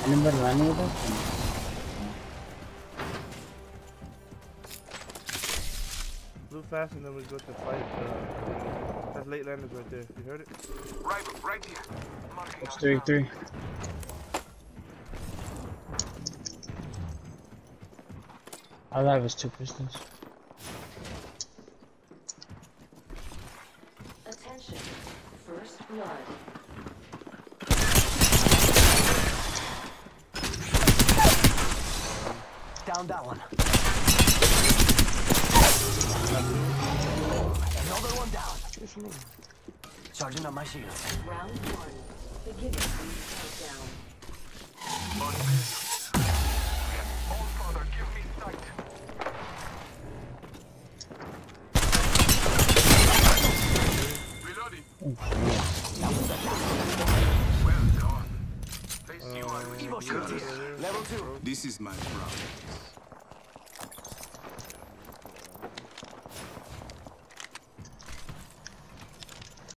Number one होगा Blue fast and then we go to fight. That's late landers right there. You heard it? Right here. it's 3-3 all I have is 2 pistols. Attention. First blood. Down that one. Another one down. Charging up my shields. Round 1. Beginning countdown. All father, give me sight. Reloading. Well done. Face you are Evo shield here. Level 2. This is my problem.